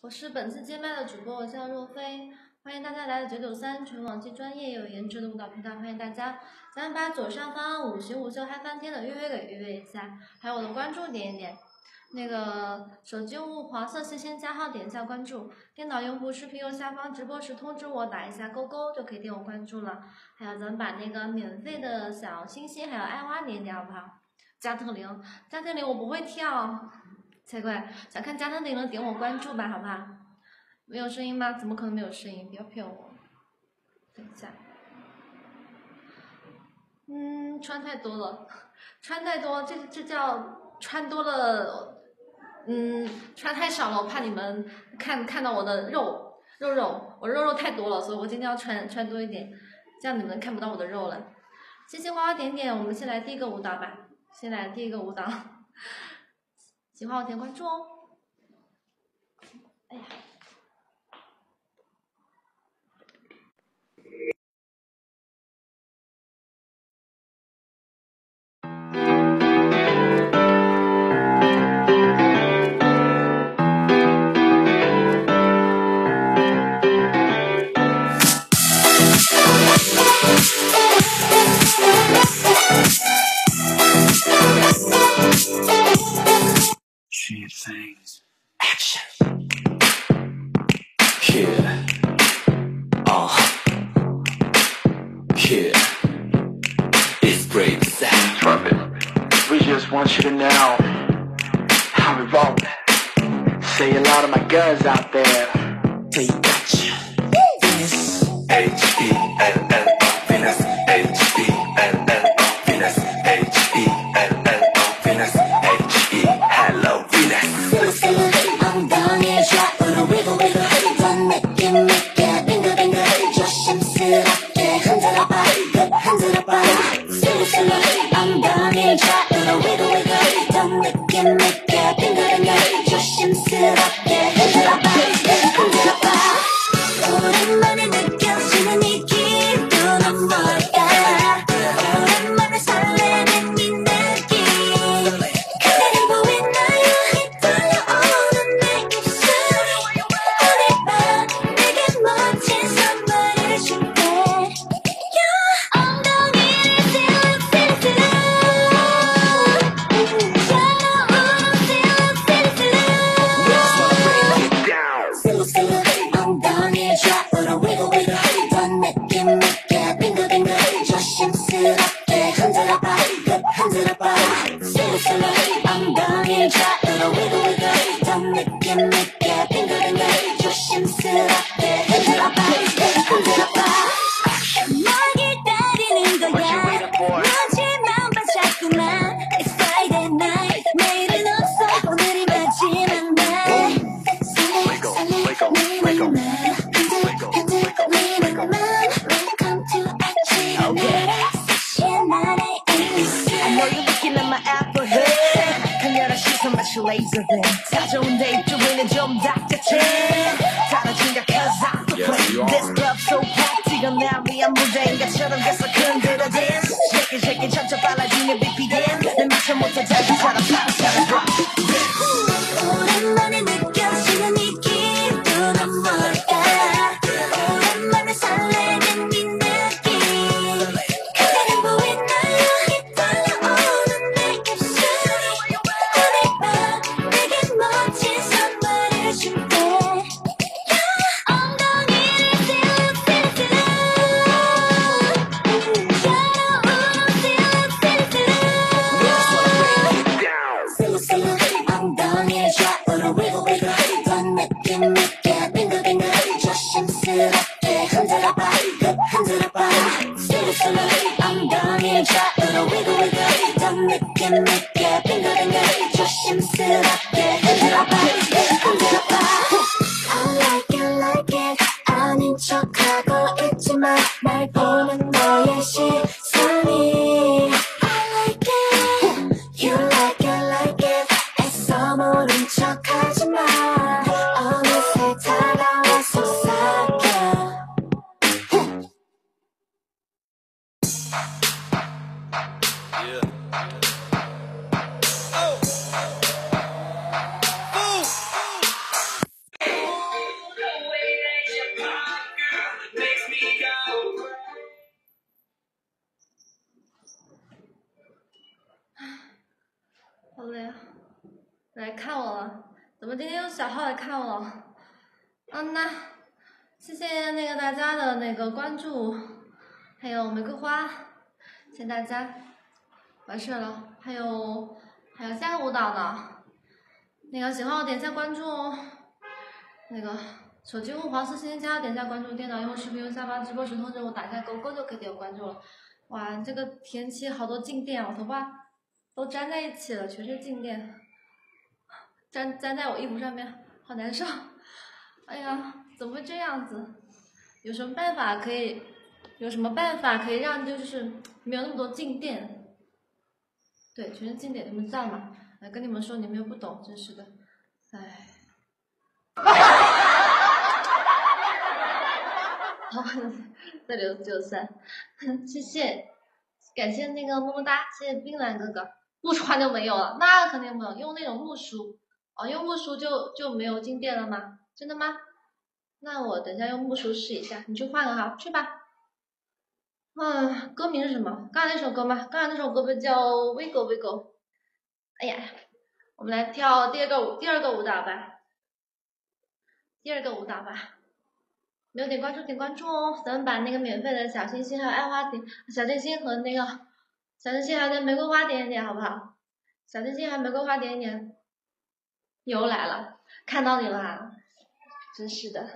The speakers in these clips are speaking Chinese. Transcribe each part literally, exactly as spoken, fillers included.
我是本次接麦的主播，我叫若飞，欢迎大家来到九九三纯网既专业有颜值的舞蹈频道，欢迎大家，咱们把左上方五行五秀嗨翻天的约约给约约一下，还有我的关注点一点，那个手机用户黄色线先加号点一下关注，电脑用户视频右下方直播时通知我打一下勾勾就可以点我关注了，还有咱们把那个免费的小星星还有爱花点一点好不好？加特林，加特林我不会跳。才怪！想看加特林的点我关注吧，好不好？没有声音吗？怎么可能没有声音？不要骗我！等一下，嗯，穿太多了，穿太多，这这叫穿多了，嗯，穿太少了，我怕你们看看到我的肉肉肉，我肉肉太多了，所以我今天要穿穿多一点，这样你们看不到我的肉了。谢谢花花点点，我们先来第一个舞蹈吧，先来第一个舞蹈。喜欢我点关注哦！哎呀， Things. Action. Yeah. Uh. Yeah. It's brave sound. Trumpet. We just want you to know how we roll. Say a lot of my guns out there. They got you. Venus. H E L L O. Venus. H E L L O. Venus. H E L L O. Venus. H E Hello Venus. 엉덩이에 좌우로 wiggle wiggle 넌 느낌 있게 빙글빙글 조심스럽게 흔들어봐 흔들어봐 슬로슬로 엉덩이에 좌우로 wiggle wiggle 넌 느낌 있게 빙글빙글 조심스럽게 흔들어봐 흔들어봐 오랜만에 느껴지는 이 기분은 뭘까 오랜만에 설레는 이 느낌 그대는 보이나요 떨려오는 내 입술이 오늘 밤 내게 멋진 선물을 줄게 엉덩이를 슬슬슬 슬슬슬 엉덩이를 좌우로 wiggle wiggle 넌 느낌 있게 빙글빙글 조심스럽게 흔들어봐 흔들어봐 슬슬슬 엉덩이를 좌우로 wiggle wiggle 넌 느낌 있게 빙글빙글 조심스럽게 흔들어봐 흔들어봐 널 기다리는 거야 마지막 밤 자꾸만 It's Friday night 내일은 없어 오늘이 마지막 날 설레 설레 니는 맘 흔들 흔들 니는 맘 Welcome to 아침 섹시한 나의 에이스 I know you're looking at my apple head 강렬한 시선 마치 레이저빔 찾아온 데이 쪽에는 좀 닥쳤지 다른 생각 cause I'm the play This club so packed 이건 나 위한 무대인 것처럼 계속 흔들어 dance Shake it shake it 점점 빨라지는 비피엠 내 미쳐 못해 자기처럼 사랑사랑 drop 오랜만에 느껴지는 이 기분은 뭘까 오랜만에 설레는 이 느낌 그대는 보이나요 떨려오는 내 입술이 오늘 밤 내게 멋진 선물을 줄게 엉덩이를 슬슬슬 슬슬슬 엉덩이를 좌우로 wiggle wiggle 넌 느낌 있게 빙글빙글 조심스럽게 흔들어봐 흔들어봐 슬슬슬 엉덩이를 좌우로 wiggle wiggle 넌 느낌 있게 빙글빙글 조심스럽게 흔들어봐 흔들어봐 I like it like it 아닌 척하고 있지만 날 보는 너의 시선이 I like it You like it like it 애써 모른 척하지만 어느새 다가와 속삭여 怎么今天有小号来看我？嗯呐，谢谢那个大家的那个关注，还有玫瑰花，谢谢大家。完事了，还有还有下个舞蹈呢，那个喜欢我点一下关注哦。那个手机用黄色信息加点一下关注，电脑用视频用下方直播时通知我打一下勾勾就可以点关注了。哇，这个天气好多静电，我头发都粘在一起了，全是静电。粘粘在我衣服上面，好难受！哎呀，怎么会这样子？有什么办法可以？有什么办法可以让就是没有那么多静电？对，全是静电，你们知道吗？哎，跟你们说，你们又不懂，真是的，哎。好，再留九三，谢谢，感谢那个么么哒，谢谢冰蓝哥哥，不穿就没有了，那肯定没有，用那种木梳。哦，用木梳就就没有静电了吗？真的吗？那我等一下用木梳试一下，你去换个号，去吧。啊，歌名是什么？刚才那首歌吗？刚才那首歌不叫《Wiggle Wiggle》。哎呀，我们来跳第二个舞，第二个舞蹈吧。第二个舞蹈吧。没有点关注，点关注哦！咱们把那个免费的小星星还有爱花点，小星星和那个小星星还有那玫瑰花点一点，好不好？小星星还有玫瑰花点一点。又来了，看到你了，真是的。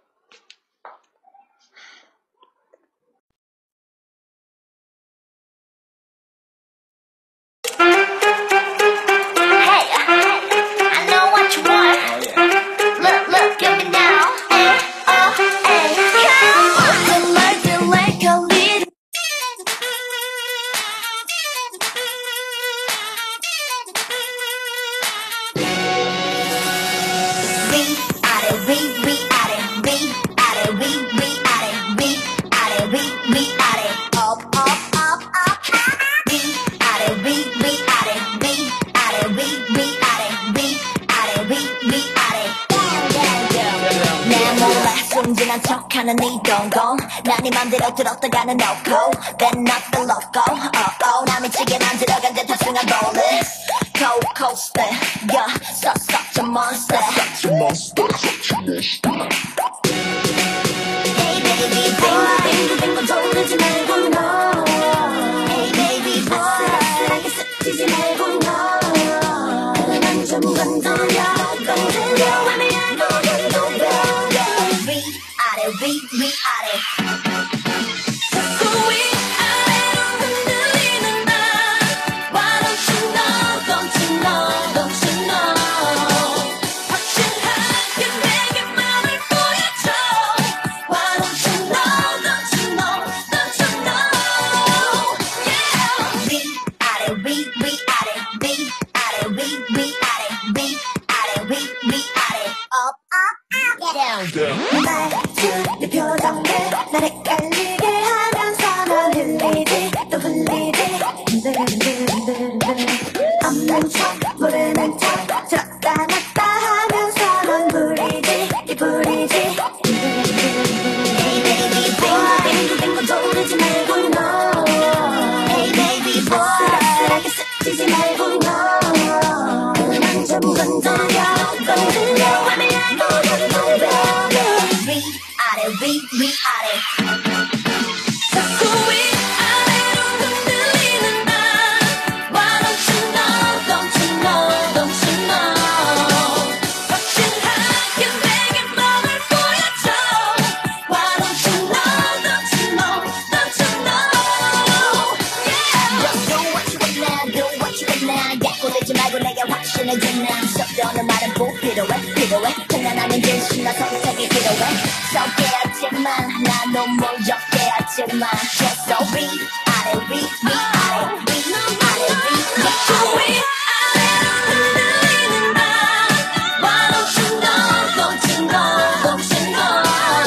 척하는 네 동공 난 네 맘대로 들었다가는 no go Then not the logo oh oh 나 미치게 만들어간 듯 탑승한 bullet Cold coaster yeah so such a monster Such a monster Such a monster Hey baby boy 빙글빙글 돌리지 말고 no Hey baby boy 아슬아슬하게 스치지 말고 no 난 좀 건드려 건드려 애매하고 건드려 위, 위아래 자꾸 위아래로 흔들리는 나 Why don't you know, don't you know, don't you know 확실하게 내게 맘을 보여줘 Why don't you know, don't you know, don't you know Yeah 위아래, 위, 위아래, 위아래, 위, 위아래, 위아래, 위, 위아래 Up, up, up, down, down 내 표정들 날 헷갈리게 하면서 널 흘리지 또 흘리지 흔들흔들흔들흔들 없는 척 모르는 척 들었다 놨다 하면서 넌 부리지 이 부리지 Hey baby boy 빙글빙글 돌리지 말고 no Hey baby boy 아슬아슬하게 스치지 말고 no 난 좀 건드려 건드려 애매하고 건드려 위, 위아래 자꾸 위아래로 흔들리는 나 Why don't you know, don't you know, don't you know 확실하게 내게 맘을 보여줘 Why don't you know, don't you know, don't you know Yeah Just do what you want now, do what you want now 약골리지 말고 내게 확신해줘 난 섭도는 말은 꼭 필요해 필요해 장난하는 진심 나 선택이 필요해 섭게하지만 난 너무 역게하지만 계속 위아래 위 위아래 위아래 위 위아래로 흔들리는 나 Why don't you know don't you know don't you know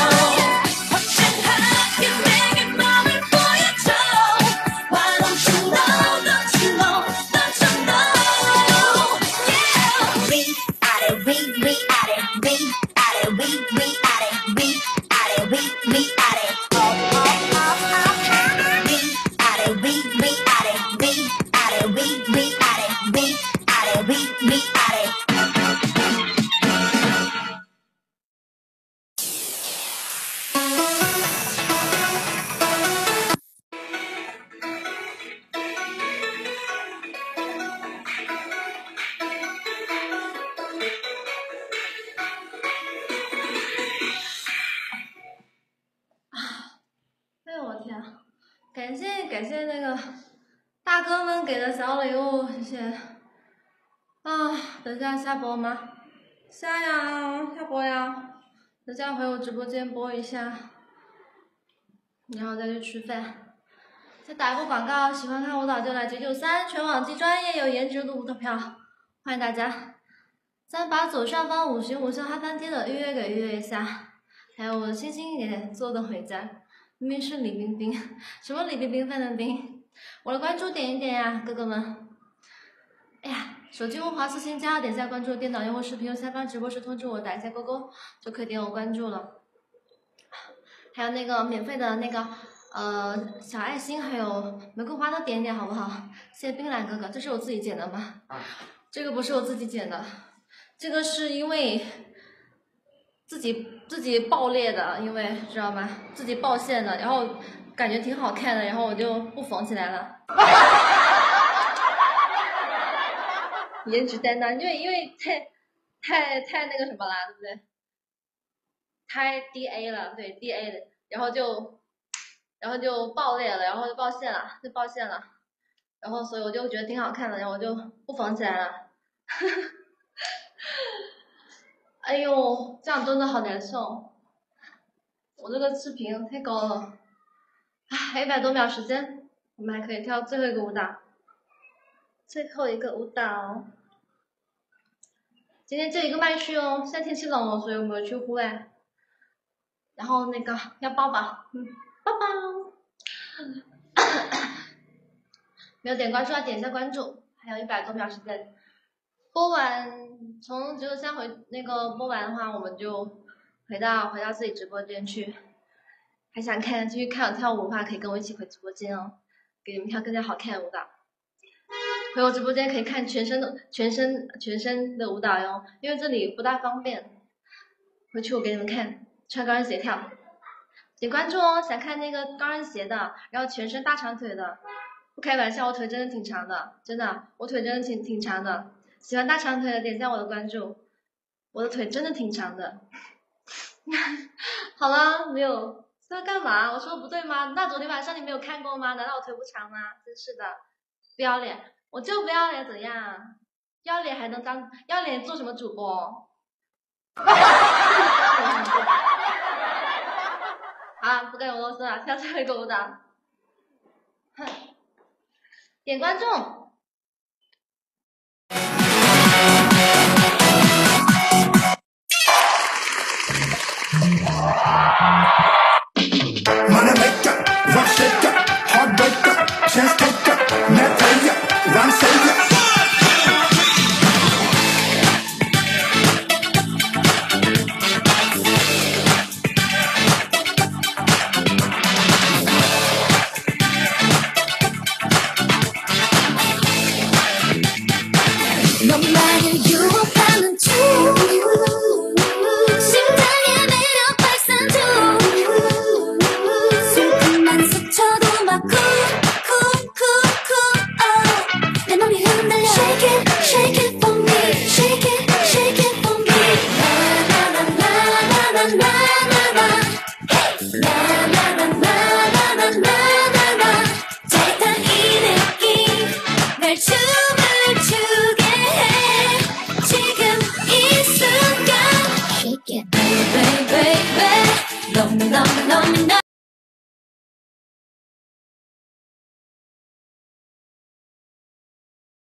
확실하게 내게 맘을 보여줘 Why don't you know don't you know don't you know Yeah 위아래 위 위아래 위아래 위 위아래 위 위, 위아래, up, up, up, up. 感谢那个大哥们给的小礼物，谢谢。啊，等一下下播吗？下呀，下播呀。等下回我直播间播一下，然后再去吃饭。再打一波广告，喜欢看舞蹈就来九九三，全网既专业又颜值的舞蹈票，欢迎大家。咱把左上方五行五色嗨翻天的预约给预约一下，还有我的星星也坐等回家。明明是李冰冰，什么李冰冰范冷冰？我的关注点一点呀，哥哥们。哎呀，手机无滑私信加，点下关注，电脑用户视频右下方直播时通知我，打一下勾勾就可以点我关注了。还有那个免费的那个呃小爱心，还有玫瑰花都点一点好不好？谢谢冰蓝哥哥，这是我自己剪的吗？这个不是我自己剪的，这个是因为自己自己爆裂的，因为知道吗？自己爆线的，然后感觉挺好看的，然后我就不缝起来了。颜值担当，因为因为太太太那个什么了，对不对？太 D A 了，对 D A 的，然后就然后就爆裂了，然后就爆线了，就爆线了，然后所以我就觉得挺好看的，然后我就不缝起来了。哎呦，这样真的好难受，我这个视频太高了，啊，还有一百多秒时间，我们还可以跳最后一个舞蹈。最后一个舞蹈，今天就一个麦序哦。现在天气冷了，所以我们去户外。然后那个要抱抱，嗯，抱抱。没有点关注要点一下关注，还有一百多秒时间。播完，从九九三回那个播完的话，我们就回到回到自己直播间去。还想看继续看我跳舞的话，可以跟我一起回直播间哦，给你们跳更加好看的舞蹈。回我直播间可以看全身的全身全身的舞蹈哟，因为这里不大方便。回去我给你们看穿高跟鞋跳，点关注哦！想看那个高跟鞋的，然后全身大长腿的，不开玩笑，我腿真的挺长的，真的，我腿真的挺挺长的。喜欢大长腿的点下我的关注，我的腿真的挺长的。好了，没有在干嘛？我说的不对吗？那昨天晚上你没有看过吗？难道我腿不长吗？真是的，不要脸！我就不要脸怎样？要脸还能当要脸做什么主播？好，不跟我啰嗦了，跳最后一个舞蹈。哼，点关注。Baby, baby, baby, 너무 너무 너무